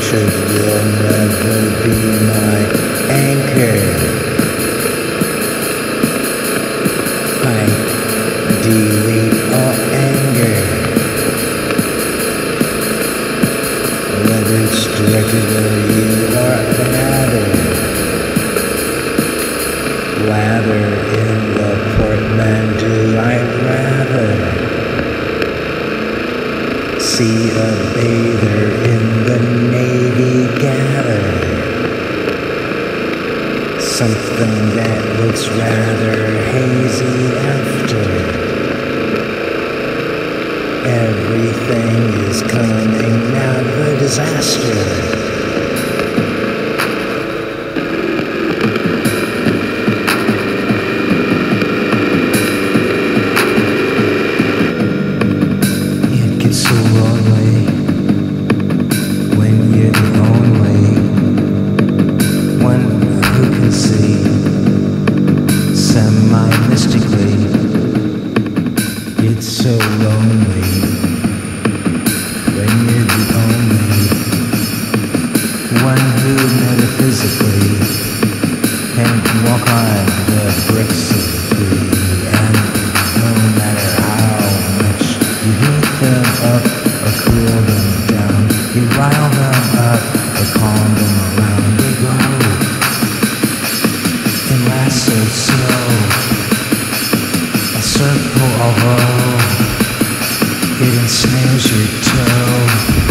hatred will never be my anchor. I delete all anger, whether it's directed at you or another. Lather in the portmanteau, I'd rather see a bather in the Navy gather something that looks rather hazy after everything is coming out of a disaster. So lonely when you're the only one who can see semi-mystically. It's so lonely when you're the only one who metaphysically can walk on the bricks of free, and no matter how much you heat them up or cool them down, you rile them up or calm them around, they go and last so slow. A circle, although it ensnares your toe.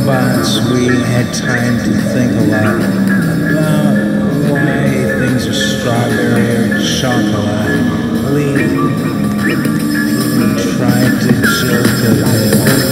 robots, we had time to think a lot about why things are strawberry or chocolate. We tried to joke a bit.